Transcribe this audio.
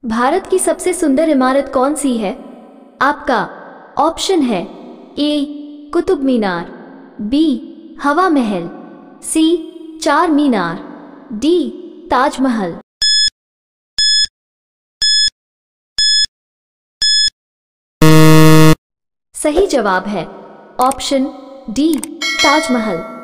भारत की सबसे सुंदर इमारत कौन सी है? आपका ऑप्शन है ए कुतुब मीनार, बी हवा महल, सी चार मीनार, डी ताजमहल। सही जवाब है ऑप्शन डी ताजमहल।